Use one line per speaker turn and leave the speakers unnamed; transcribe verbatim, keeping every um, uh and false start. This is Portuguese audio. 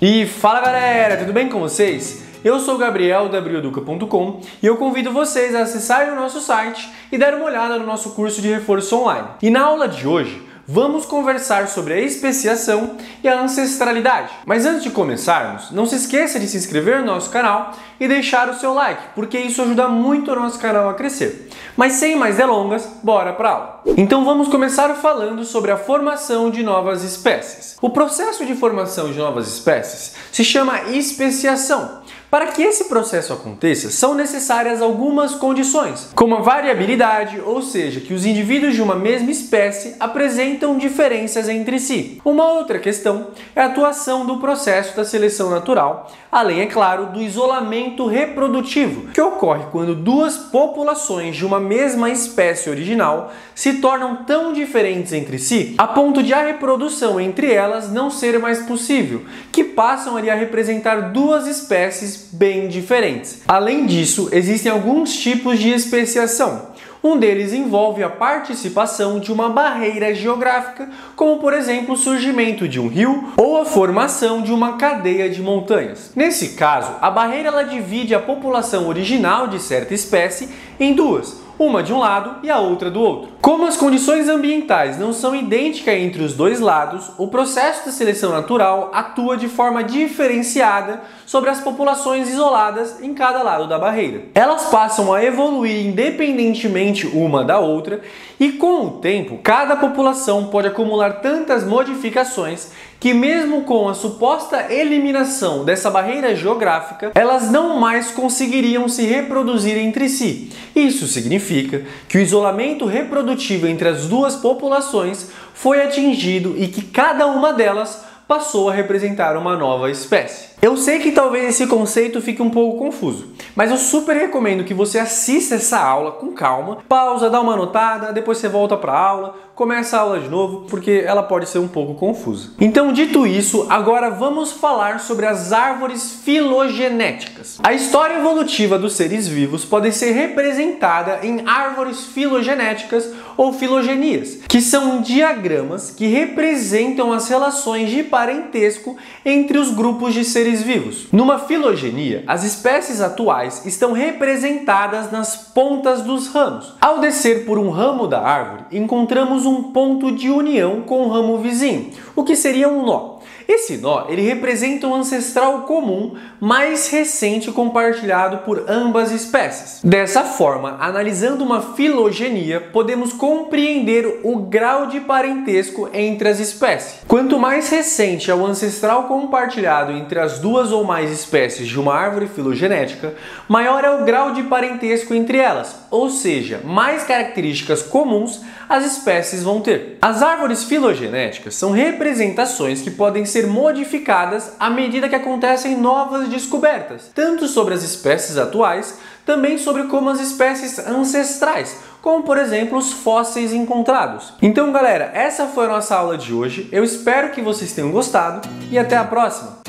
E fala galera, tudo bem com vocês? Eu sou o Gabriel da Brioduca ponto com e eu convido vocês a acessarem o nosso site e dar uma olhada no nosso curso de reforço online. E na aula de hoje, vamos conversar sobre a especiação e a ancestralidade. Mas antes de começarmos, não se esqueça de se inscrever no nosso canal e deixar o seu like, porque isso ajuda muito o nosso canal a crescer. Mas sem mais delongas, bora para a aula. Então vamos começar falando sobre a formação de novas espécies. O processo de formação de novas espécies se chama especiação. Para que esse processo aconteça, são necessárias algumas condições, como a variabilidade, ou seja, que os indivíduos de uma mesma espécie apresentam diferenças entre si. Uma outra questão é a atuação do processo da seleção natural, além, é claro, do isolamento reprodutivo, que ocorre quando duas populações de uma mesma espécie original se tornam tão diferentes entre si, a ponto de a reprodução entre elas não ser mais possível, que passam ali a representar duas espécies bem diferentes. Além disso, existem alguns tipos de especiação. Um deles envolve a participação de uma barreira geográfica, como por exemplo o surgimento de um rio ou a formação de uma cadeia de montanhas. Nesse caso, a barreira ela divide a população original de certa espécie em duas, uma de um lado e a outra do outro. Como as condições ambientais não são idênticas entre os dois lados, o processo de seleção natural atua de forma diferenciada sobre as populações isoladas em cada lado da barreira. Elas passam a evoluir independentemente uma da outra e, com o tempo, cada população pode acumular tantas modificações que, mesmo com a suposta eliminação dessa barreira geográfica, elas não mais conseguiriam se reproduzir entre si. Isso significa que o isolamento reprodutivo entre as duas populações foi atingido e que cada uma delas passou a representar uma nova espécie. Eu sei que talvez esse conceito fique um pouco confuso, mas eu super recomendo que você assista essa aula com calma, pausa, dá uma anotada, depois você volta para a aula, começa a aula de novo, porque ela pode ser um pouco confusa. Então, dito isso, agora vamos falar sobre as árvores filogenéticas. A história evolutiva dos seres vivos pode ser representada em árvores filogenéticas ou filogenias, que são diagramas que representam as relações de parentesco entre os grupos de seres vivos. Numa filogenia, as espécies atuais estão representadas nas pontas dos ramos. Ao descer por um ramo da árvore, encontramos um ponto de união com o ramo vizinho, o que seria um nó. Esse nó ele representa um ancestral comum mais recente compartilhado por ambas espécies. Dessa forma, analisando uma filogenia, podemos compreender o grau de parentesco entre as espécies. Quanto mais recente é o ancestral compartilhado entre as duas ou mais espécies de uma árvore filogenética, maior é o grau de parentesco entre elas, ou seja, mais características comuns as espécies vão ter. As árvores filogenéticas são representações que podem ser modificadas à medida que acontecem novas descobertas, tanto sobre as espécies atuais, também sobre como as espécies ancestrais, como por exemplo os fósseis encontrados. Então galera, essa foi a nossa aula de hoje, eu espero que vocês tenham gostado e até a próxima!